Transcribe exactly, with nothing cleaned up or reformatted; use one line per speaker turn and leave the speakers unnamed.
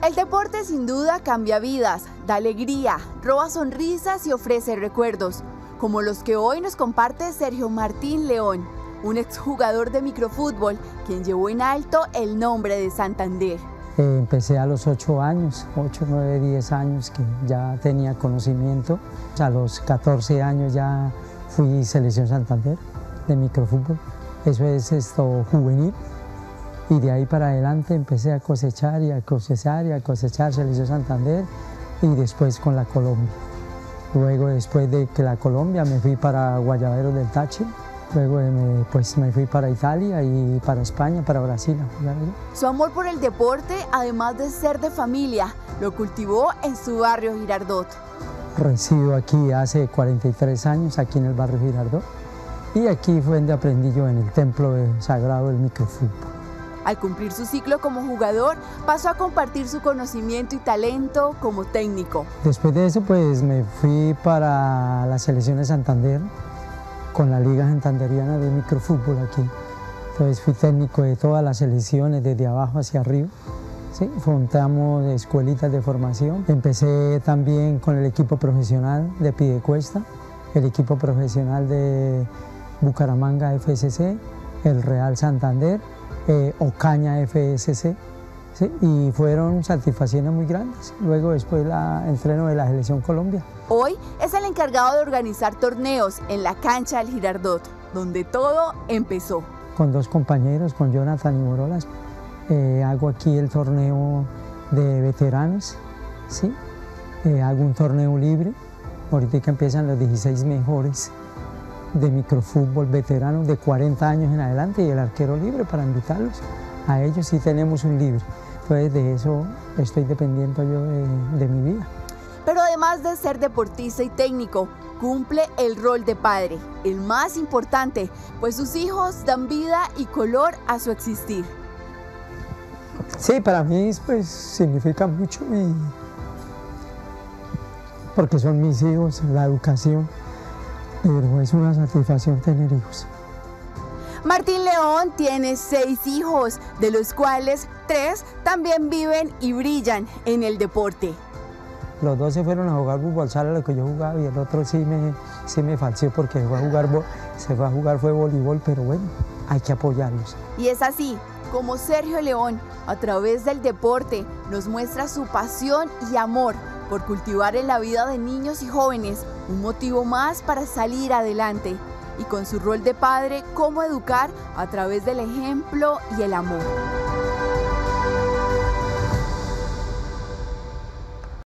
El deporte sin duda cambia vidas, da alegría, roba sonrisas y ofrece recuerdos, como los que hoy nos comparte Sergio Martín León, un exjugador de microfútbol quien llevó en alto el nombre de Santander.
Eh, empecé a los ocho años, ocho, nueve, diez años que ya tenía conocimiento. A los catorce años ya fui selección Santander de microfútbol. Eso es esto juvenil. Y de ahí para adelante empecé a cosechar y a cosechar y a cosechar selección Santander y después con la Colombia. Luego después de que la Colombia me fui para Guayabero del Táchira. Luego me, pues, me fui para Italia y para España, para Brasil.
Su amor por el deporte, además de ser de familia, lo cultivó en su barrio Girardot.
Resido aquí hace cuarenta y tres años, aquí en el barrio Girardot. Y aquí fue donde aprendí yo en el templo sagrado del microfútbol.
Al cumplir su ciclo como jugador, pasó a compartir su conocimiento y talento como técnico.
Después de eso, pues me fui para la selección de Santander, con la Liga Santanderiana de Microfútbol aquí. Entonces fui técnico de todas las selecciones, desde abajo hacia arriba. ¿Sí? Montamos escuelitas de formación. Empecé también con el equipo profesional de Piedecuesta, el equipo profesional de Bucaramanga F S C, el Real Santander, eh, Ocaña F S C. ¿Sí? Y fueron satisfacciones muy grandes. Luego después la entreno de la Selección Colombia.
Hoy es el encargado de organizar torneos en la cancha del Girardot, donde todo empezó.
Con dos compañeros, con Jonathan y Morolas, eh, hago aquí el torneo de veteranos, ¿sí? eh, hago un torneo libre. Ahorita que empiezan los dieciséis mejores de microfútbol veteranos de cuarenta años en adelante y el arquero libre para invitarlos. A ellos sí tenemos un libre. Entonces de eso estoy dependiendo yo de, de mi vida.
Pero además de ser deportista y técnico, cumple el rol de padre, el más importante, pues sus hijos dan vida y color a su existir.
Sí, para mí pues significa mucho y porque son mis hijos, la educación, pero es una satisfacción tener hijos.
Martín León tiene seis hijos, de los cuales tres también viven y brillan en el deporte.
Los dos se fueron a jugar fútbol sala, lo que yo jugaba, y el otro sí me, sí me falseó porque se fue a jugar, se fue a jugar fue voleibol, pero bueno, hay que apoyarlos.
Y es así como Sergio León, a través del deporte, nos muestra su pasión y amor por cultivar en la vida de niños y jóvenes un motivo más para salir adelante. Y con su rol de padre, cómo educar a través del ejemplo y el amor.